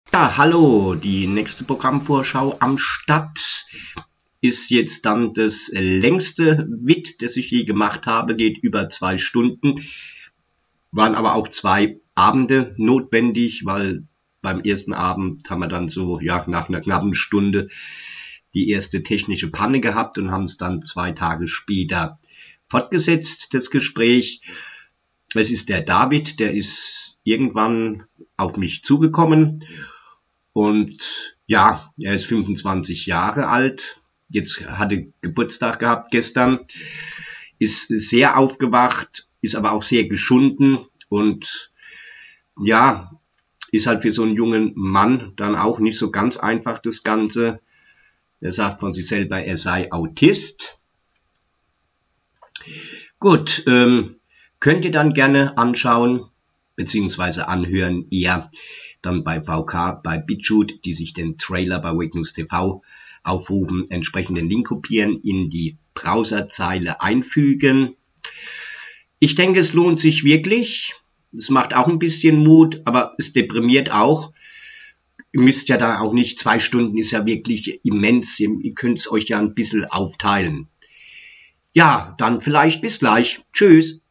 Ja, hallo, die nächste Programmvorschau am Start ist jetzt dann das längste Vid, das ich je gemacht habe, geht über 2 Stunden, waren aber auch 2 Abende notwendig, weil beim ersten Abend haben wir dann so, ja, nach einer knappen Stunde die erste technische Panne gehabt und haben es dann 2 Tage später fortgesetzt, das Gespräch. Es ist der David, der ist irgendwann auf mich zugekommen. Und ja, er ist 25 Jahre alt. Jetzt hatte Geburtstag gehabt gestern. Ist sehr aufgewacht, ist aber auch sehr geschunden. Und ja, ist halt für so einen jungen Mann dann auch nicht so ganz einfach das Ganze. Er sagt von sich selber, er sei Autist. Gut, könnt ihr dann gerne anschauen, beziehungsweise anhören, ihr dann bei VK, bei BitChute, die sich den Trailer bei Wake News TV aufrufen, entsprechend den Link kopieren, in die Browserzeile einfügen. Ich denke, es lohnt sich wirklich. Es macht auch ein bisschen Mut, aber es deprimiert auch. Ihr müsst ja da auch nicht, 2 Stunden ist ja wirklich immens. Ihr könnt es euch ja ein bisschen aufteilen. Ja, dann vielleicht bis gleich. Tschüss.